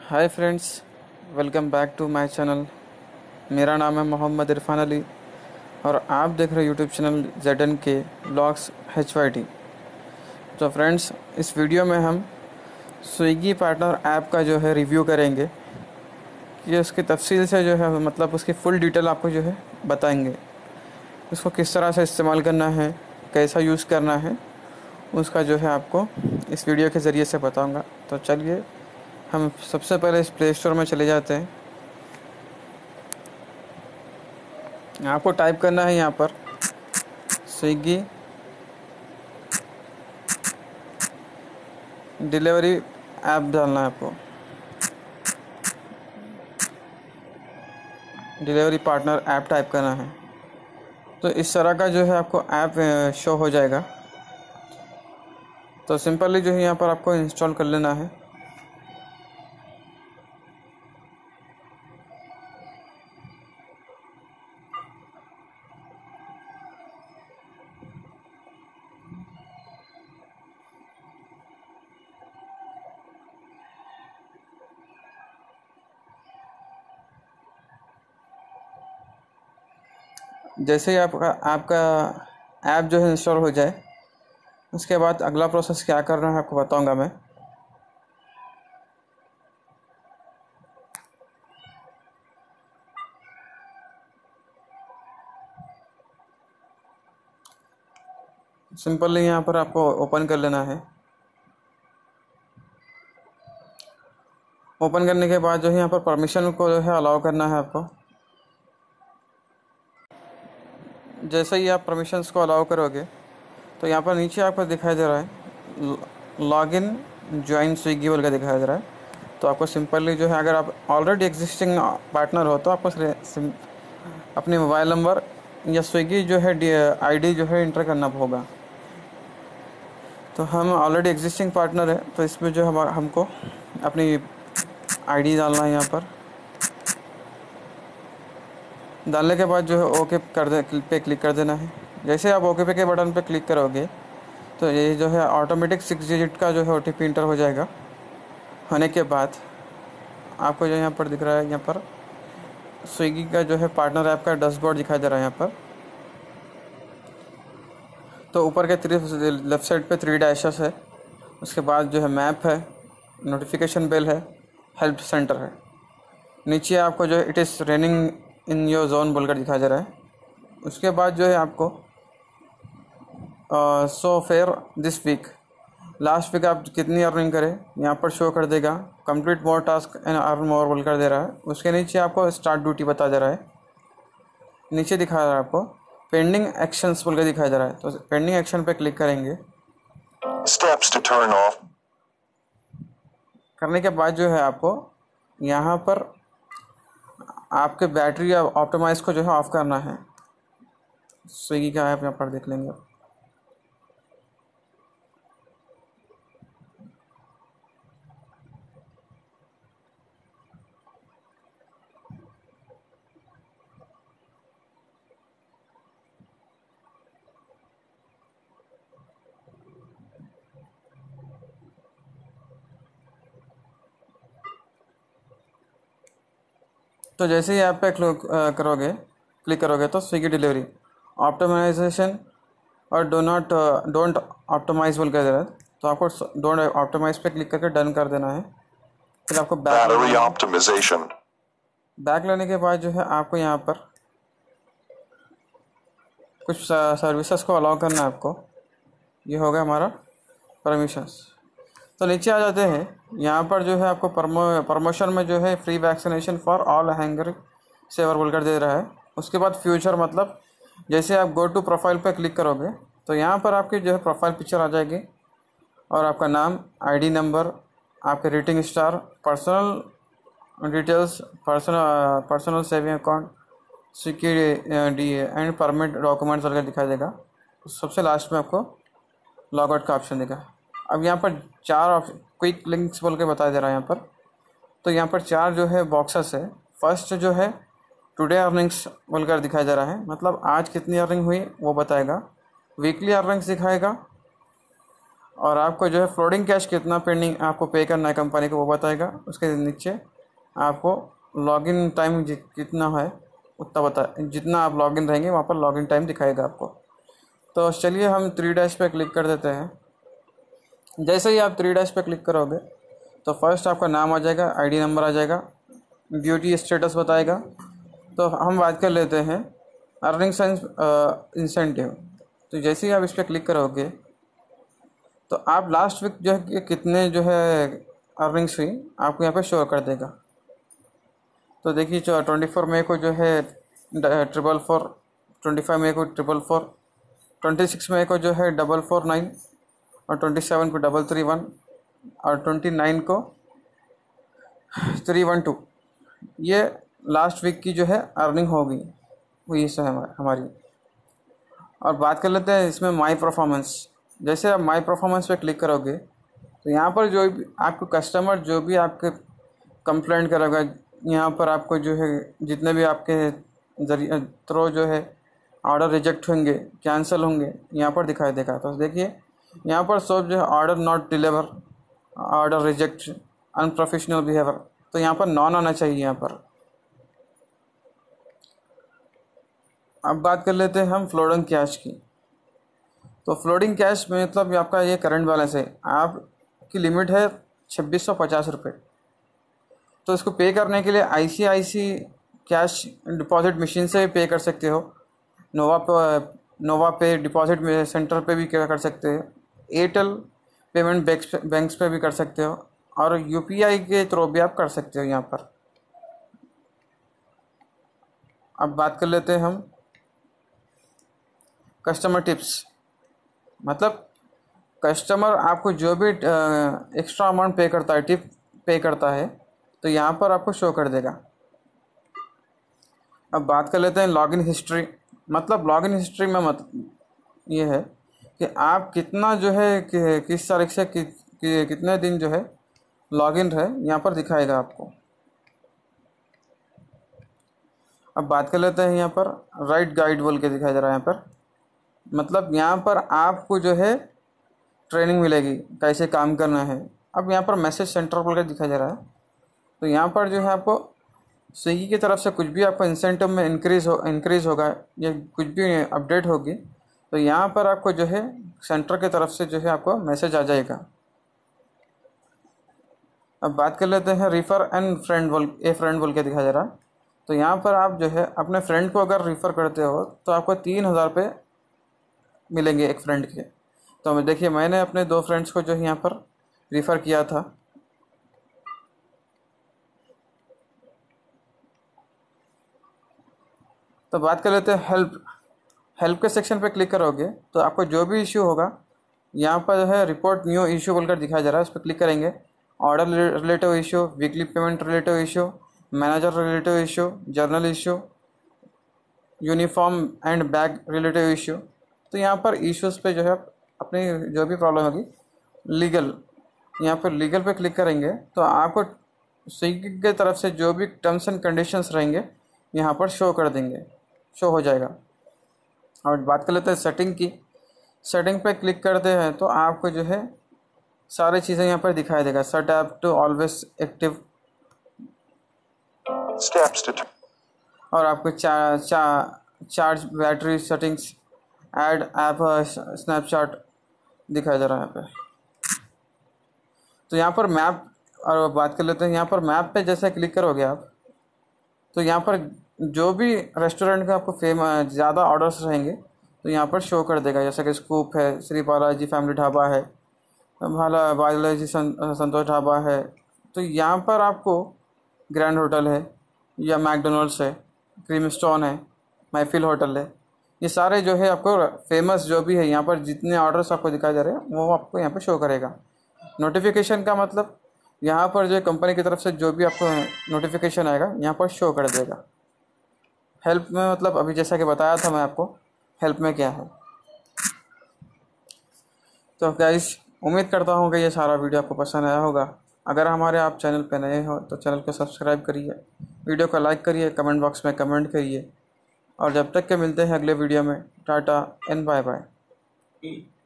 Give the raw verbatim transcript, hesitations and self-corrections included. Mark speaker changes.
Speaker 1: Hi friends, welcome back to my channel. मेरा नाम है मोहम्मद इरफान अली और आप देख रहे हो YouTube channel Z N K blogs H Y T. तो फ्रेंड्स, इस वीडियो में हम स्विगी पार्टनर ऐप का जो है रिव्यू करेंगे कि उसकी तफसील से जो है मतलब उसकी फुल डिटेल आपको जो है बताएंगे। उसको किस तरह से इस्तेमाल करना है, कैसा यूज़ करना है, उसका जो है आपको इस वीडियो के ज़रिए से बताऊंगा। तो चलिए हम सबसे पहले इस प्ले स्टोर में चले जाते हैं। आपको टाइप करना है यहाँ पर स्विगी डिलीवरी ऐप डालना है आपको, डिलीवरी पार्टनर ऐप टाइप करना है। तो इस तरह का जो है आपको ऐप शो हो जाएगा। तो सिंपली जो है यहाँ पर आपको इंस्टॉल कर लेना है। जैसे ही आपका आपका ऐप जो है इंस्टॉल हो जाए, उसके बाद अगला प्रोसेस क्या करना है आपको बताऊंगा मैं। सिंपली यहाँ पर आपको ओपन कर लेना है। ओपन करने के बाद जो है यहाँ पर परमिशन को जो है अलाउ करना है आपको। जैसे ही आप परमिशंस को अलाउ करोगे तो यहाँ पर नीचे आपको दिखाई दे रहा है लॉगिन ज्वाइन स्विगी बोल के दिखाई दे रहा है। तो आपको सिंपली जो है, अगर आप ऑलरेडी एग्जिस्टिंग पार्टनर हो तो आपको अपने मोबाइल नंबर या स्विगी जो है आईडी जो है इंटर करना होगा। तो हम ऑलरेडी एग्जिस्टिंग पार्टनर है, तो इसमें जो हम हमको अपनी आईडी डालना है। यहाँ पर डालने के बाद जो है ओके कर दे पे क्लिक कर देना है। जैसे आप ओके पे के बटन पे क्लिक करोगे तो ये जो है ऑटोमेटिक सिक्स डिजिट का जो है ओ टी पी इंटर हो जाएगा। होने के बाद आपको जो यहाँ पर दिख रहा है, यहाँ पर स्विगी का जो है पार्टनर ऐप का डैशबोर्ड दिखाई दे रहा है यहाँ पर। तो ऊपर के थ्री लेफ्ट साइड पे थ्री डैशेस है, उसके बाद जो है मैप है, नोटिफिकेशन बेल है, हेल्प सेंटर है। नीचे आपको जो है it is raining in your zone बोलकर दिखाई दे रहा है। उसके बाद जो है आपको so far this week, last week आप कितनी अर्निंग करें यहाँ पर शो कर देगा। Complete more task and earn more बोल कर दे रहा है। उसके नीचे आपको स्टार्ट ड्यूटी बता दे रहा है। नीचे दिखा रहा है आपको पेंडिंग एक्शंस बोल के दिखाई दे रहा है। तो पेंडिंग एक्शन पे क्लिक करेंगे।
Speaker 2: स्टेप्स टू टर्न ऑफ
Speaker 1: करने के बाद जो है आपको यहाँ पर आपके बैटरी ऑप्टिमाइज को जो है ऑफ करना है। स्विगी का ऐप यहाँ पर देख लेंगे। तो जैसे ही ऐप पे क्लिक करोगे क्लिक करोगे तो स्विगी डिलीवरी ऑप्टिमाइजेशन और डो नॉट डोंट ऑप्टिमाइज बोल कर दे रहा है। तो आपको डोंट ऑप्टिमाइज पे क्लिक करके डन कर देना है। फिर आपको बैक
Speaker 2: बैटरी ऑप्टिमाइजेशन
Speaker 1: बैक लेने के बाद जो है आपको यहाँ पर कुछ सर्विसेज को अलाउ करना है आपको। ये होगा हमारा परमिशंस। तो नीचे आ जाते हैं। यहाँ पर जो है आपको प्रमो प्रमोशन में जो है free vaccination for all hunger saver बोलकर दे रहा है। उसके बाद फ्यूचर मतलब जैसे आप गो टू प्रोफाइल पे क्लिक करोगे तो यहाँ पर आपकी जो है प्रोफाइल पिक्चर आ जाएगी और आपका नाम, आईडी नंबर, आपके rating star, personal details, personal personal saving account, security and permit documents वगैरह दिखाई देगा। सबसे लास्ट में आपको लॉग आउट का ऑप्शन देगा। अब यहाँ पर चार क्विक लिंक्स बोल के बताया जा रहा है यहाँ पर। तो यहाँ पर चार जो है बॉक्सेस है। फर्स्ट जो है टुडे अर्निंग्स बोलकर दिखाया जा रहा है, मतलब आज कितनी अर्निंग हुई वो बताएगा। वीकली अर्निंग्स दिखाएगा और आपको जो है फ्लोटिंग कैश कितना पेंडिंग आपको पे करना है कंपनी को वो बताएगा। उसके नीचे आपको लॉगिन टाइम कितना है उतना बता, जितना आप लॉगिन रहेंगे वहाँ पर लॉगिन टाइम दिखाएगा आपको। तो चलिए हम थ्री डैश पे क्लिक कर देते हैं। जैसे ही आप थ्री डैश पे क्लिक करोगे तो फर्स्ट आपका नाम आ जाएगा, आईडी नंबर आ जाएगा, ड्यूटी स्टेटस बताएगा। तो हम बात कर लेते हैं अर्निंग्स एंड इंसेंटिव। तो जैसे ही आप इस पर क्लिक करोगे तो आप लास्ट वीक जो है कि कितने जो है अर्निंग्स हुई आपको यहाँ पे शो कर देगा। तो देखिए जो ट्वेंटी फोर मई को जो है ट्रिपल फोर, ट्वेंटी फाइव मई को ट्रिपल फोर, ट्वेंटी सिक्स मई को जो है डबल फोर नाइन, और ट्वेंटी सेवन को डबल थ्री वन, और ट्वेंटी नाइन को थ्री वन टू। ये लास्ट वीक की जो है अर्निंग होगी हुई इससे हमारी। और बात कर लेते हैं इसमें माई परफॉर्मेंस। जैसे आप माई परफॉर्मेंस पे क्लिक करोगे तो यहाँ पर जो भी आपको कस्टमर जो भी आपके कंप्लेंट करेगा, यहाँ पर आपको जो है जितने भी आपके जरिए थ्रो जो है ऑर्डर रिजेक्ट होंगे, कैंसिल होंगे, यहाँ पर दिखाई देगा। तो देखिए यहाँ पर सब जो है order not deliver, order reject, unprofessional behaviour, तो यहाँ पर नॉन आना चाहिए यहाँ पर। अब बात कर लेते हैं हम फ्लोटिंग कैश की। तो फ्लोटिंग कैश में मतलब आपका ये करंट बैलेंस है, आपकी लिमिट है छब्बीस सौ पचास रुपये। तो इसको पे करने के लिए I C I C cash deposit machine से भी पे कर सकते हो, नोवा पे नोवा पे डिपॉजिट में सेंटर पे भी कर सकते हो, एयरटेल पेमेंट बैंक्स बैंक्स पे भी कर सकते हो, और यू पी आई के थ्रू भी आप कर सकते हो यहाँ पर। अब बात कर लेते हैं हम कस्टमर टिप्स। मतलब कस्टमर आपको जो भी एक्स्ट्रा अमाउंट पे करता है, टिप पे करता है, तो यहाँ पर आपको शो कर देगा। अब बात कर लेते हैं लॉगिन हिस्ट्री। मतलब लॉगिन हिस्ट्री में मत ये है कि आप कितना जो है कि, किस तारीख से कि, कि, कितने दिन जो है लॉगिन रहे, यहाँ पर दिखाएगा आपको। अब बात कर लेते हैं यहाँ पर राइट गाइड बोल के दिखाई दे रहा है यहाँ पर। मतलब यहाँ पर आपको जो है ट्रेनिंग मिलेगी कैसे काम करना है। अब यहाँ पर मैसेज सेंटर बोल के दिखाई दे रहा है। तो यहाँ पर जो है आपको स्विगी की तरफ से कुछ भी आपको इंसेंटिव में इंक्रीज़ हो इंक्रीज़ होगा या कुछ भी अपडेट होगी तो यहाँ पर आपको जो है सेंटर की तरफ से जो है आपको मैसेज आ जाएगा। अब बात कर लेते हैं रिफ़र एंड फ्रेंड बोल ए फ्रेंड बोल के दिखाई दे रहा है। तो यहाँ पर आप जो है अपने फ्रेंड को अगर रिफ़र करते हो तो आपको तीन हज़ार रुपये मिलेंगे एक फ्रेंड के। तो देखिए मैंने अपने दो फ्रेंड्स को जो है यहाँ पर रिफ़र किया था। तो बात कर लेते हैं हेल्प। हेल्प के सेक्शन पे क्लिक करोगे तो आपको जो भी इशू होगा यहाँ पर जो है रिपोर्ट न्यू इशू बोलकर दिखाया जा रहा है, उस पर क्लिक करेंगे। Order relative issue, weekly payment relative issue, manager relative issue, general issue, uniform and bag relative issue. तो यहाँ पर इश्यूज़ पे जो है अपनी जो भी प्रॉब्लम होगी, लीगल, यहाँ पर लीगल पे क्लिक करेंगे तो आपको स्विगी की तरफ से जो भी टर्म्स एंड कंडीशंस रहेंगे यहाँ पर शो कर देंगे, शो हो जाएगा। और बात कर लेते हैं सेटिंग की। सेटिंग पे क्लिक करते हैं तो आपको जो है सारी चीज़ें यहाँ पर दिखाई देगा। Set app to always active,
Speaker 2: Steps to turn.
Speaker 1: और आपको चा, चा, charge battery settings, add app Snapchat दिखाई दे रहा है यहाँ पे। तो यहाँ पर मैप, और बात कर लेते हैं यहाँ पर मैप पे जैसे क्लिक करोगे आप तो यहाँ पर जो भी रेस्टोरेंट का आपको फेम ज़्यादा ऑर्डर्स रहेंगे तो यहाँ पर शो कर देगा। जैसे कि स्कूप है, श्री बालाजी फैमिली ढाबा है, भाला बालाजी संतोष ढाबा है। तो यहाँ पर आपको ग्रैंड होटल है या मैकडोनल्ड्स है, क्रीम स्टोन है, महफिल होटल है, ये सारे जो है आपको फेमस जो भी है यहाँ पर जितने ऑर्डर्स आपको दिखाई जा रहे हैं वो आपको यहाँ पर शो करेगा। नोटिफिकेशन का मतलब यहाँ पर जो कंपनी की तरफ से जो भी आपको नोटिफिकेशन आएगा यहाँ पर शो कर देगा। हेल्प में मतलब अभी जैसा कि बताया था मैं आपको हेल्प में क्या है। तो गाइस उम्मीद करता हूँ कि ये सारा वीडियो आपको पसंद आया होगा। अगर हमारे आप चैनल पर नए हो तो चैनल को सब्सक्राइब करिए, वीडियो को लाइक करिए, कमेंट बॉक्स में कमेंट करिए, और जब तक के मिलते हैं अगले वीडियो में, टाटा एंड बाय बाय।